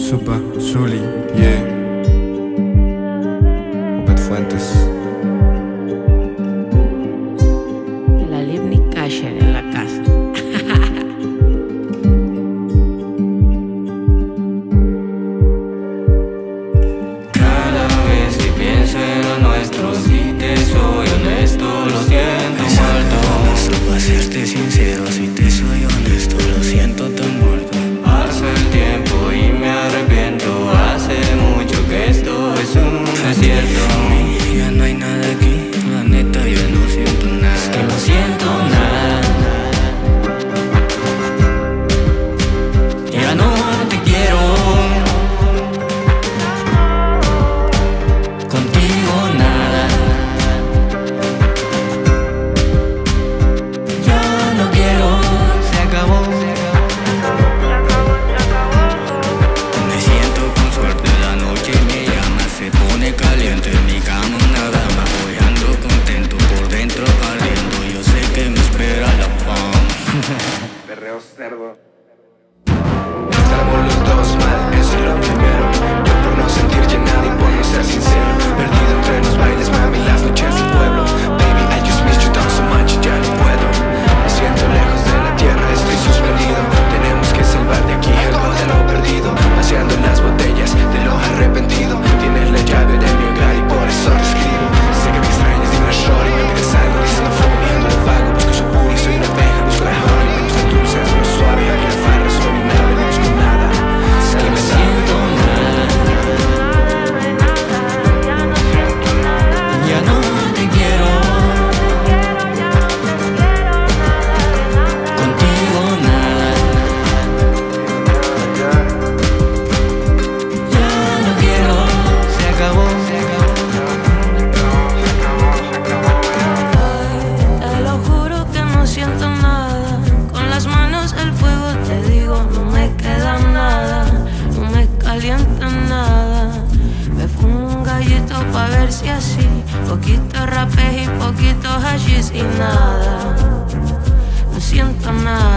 Super, Zuli, yeah. Obed Fuentes. El Alibni Kasher en la casa. Cada vez que pienso en lo nuestro, si te soy honesto, lo siento muerto. Para serte sincero, si te soy honesto, lo siento tan muerto. Pasa el tiempo y me arrepiento. Hace mucho que esto es un desierto. Ya no hay nada aquí, la neta yo no siento nada. Es que no siento nada. Ya no te quiero. Contigo nada. Ya no quiero. Se acabó. Me siento con suerte, la noche me llama, se pone caliente en mi cama nada más. Hoy ando contento, por dentro ardiendo, yo sé que me espera la fama. Perreo cerdo. Estamos los dos mal, eso es lo primero. Yo por no sentir llenado y por no ser sincero, perdido entre los bailes, mami, las noches del pueblo. Baby, I just miss you down so much, ya no puedo. Me siento lejos de la tierra, estoy suspendido. Tenemos que salvar de aquí algo de lo perdido. Vaciando las botellas de lo arrepentido. Tienes la llave de mi hogar y por eso te escribo. Sé que me extrañas, dime error y me pides algo. Diciendo fuego, viendo lo vago, busco su puro y soy una abeja. Busco mejor y me gusta dulce, es muy suave. Aquí la farra soy mi nave, no busco nada. Es que me siento nada. Ya no te quiero. Contigo nada. Ya no quiero. Se acabó. Te lo juro que no siento nada. Con las manos al fuego te digo, no me queda nada. No me calienta nada. Me fumo un gallito pa' ver si así. Poquito rapé y poquito hashish y nada. No siento nada.